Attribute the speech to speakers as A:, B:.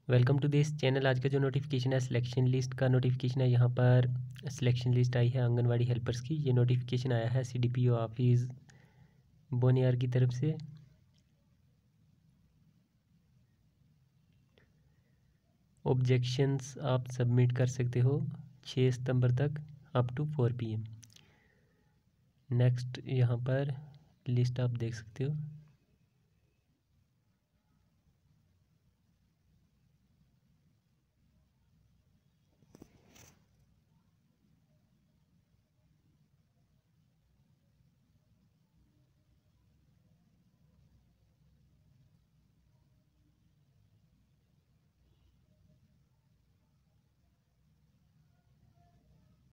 A: Welcome to this channel. आज का जो नोटिफिकेशन है सिलेक्शन लिस्ट का नोटिफिकेशन है। यहाँ पर सिलेक्शन लिस्ट आई है आंगनवाड़ी हेल्पर्स की। ये नोटिफिकेशन आया है सीडीपीओ ऑफिस बोनियार की तरफ से। ऑब्जेक्शंस आप सबमिट कर सकते हो 6 सितंबर तक अप टू 4 PM। नेक्स्ट यहाँ पर लिस्ट आप देख सकते हो।